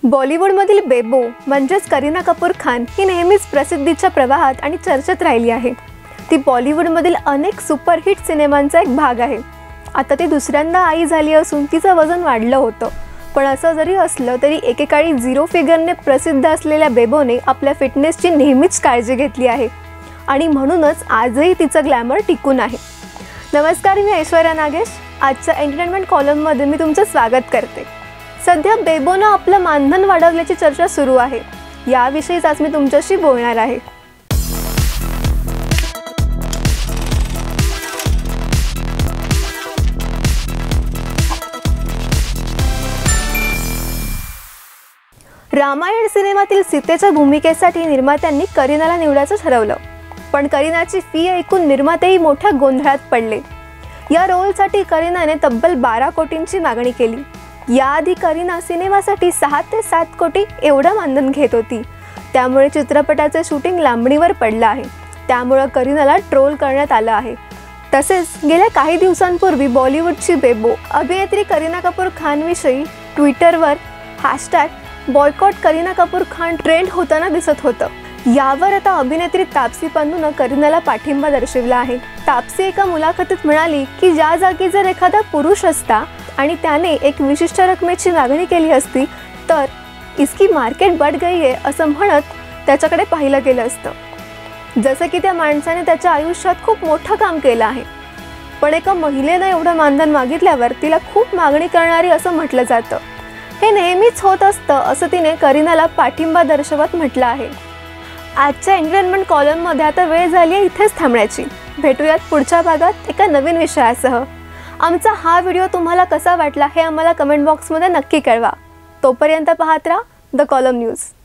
बॉलिवूडमधील बेबो म्हणजेच करीना कपूर खान ही नेहमीच प्रसिद्धीच्या प्रवाहात आणि चर्चेत राहिली आहे। ती बॉलिवूडमधील अनेक सुपरहिट सिनेमांचा एक भाग आहे। आता ती दुसऱ्यांदा आई झाली असून तिचं वजन वाढलं होतं, पण असं जरी असलं तरी एकेकाळी झिरो फिगरने प्रसिद्ध असलेल्या बेबोने आपल्या फिटनेसची नेहमीच काळजी घेतली आहे आणि म्हणूनच आजही तिचं ग्लॅमर टिकून आहे। नमस्कार, मी ऐश्वर्या नागेश। आजच्या एंटरटेनमेंट कॉलममध्ये मी तुमचं स्वागत करते। सध्या बेबोनं आपलं मानधन वाढवल्याची चर्चा सुरू आहे। याविषयीच आज मी तुमच्याशी बोलणार आहे। रामायण सिनेमातील सीतेच्या भूमिकेसाठी निर्मात्यांनी करीनाला निवडायचं ठरवलं, पण करीनाची फी ऐकून निर्मातेही मोठ्या गोंधळात पडले। या रोलसाठी करीनाने तब्बल 12 कोटींची मागणी केली। याआधी करीना सिनेमासाठी 6 ते 7 कोटी एवढं मानधन घेत होती। त्यामुळे चित्रपटाचे शूटिंग लांबणीवर पडलं आहे। त्यामुळे करीनाला ट्रोल करण्यात आलं आहे। तसेच गेल्या काही दिवसांपूर्वी बॉलिवूडची बेबो अभिनेत्री करीना कपूर खानविषयी ट्विटरवर #बॉयकॉट करीना कपूर खान ट्रेंड होताना दिसत होतं। यावर आता अभिनेत्री तापसी पन्नूनं करीनाला पाठिंबा दर्शवला आहे। तापसी एका मुलाखतीत म्हणाली की ज्या जागी जर एखादा पुरुष असता आणि त्याने एक विशिष्ट रकमेची मागणी केली असती तर इसकी मार्केट बढ़ गई है असं म्हणत त्याच्याकडे पाहिलं गेलं असतं। जसं की त्या माणसाने त्याच्या आयुष्यात खूप मोठं काम केलं आहे, पण एका महिलेनं एवढं मानधन मागितल्यावर तिला खूप मागणी करणारी असं म्हटलं जातं। हे नेहमीच होत असतं असं तिने करीनाला पाठिंबा दर्शवत म्हटलं आहे। आजच्या एंटरटेनमेंट कॉलममध्ये आता वेळ झाली आहे इथेच थांबण्याची। भेटूयात पुढच्या भागात एका नवीन विषयासह। आमचा हा व्हिडिओ तुम्हाला कसा वाटला हे आम्हाला कमेंट बॉक्समध्ये नक्की कळवा। तोपर्यंत पाहत राहा द कॉलम न्यूज।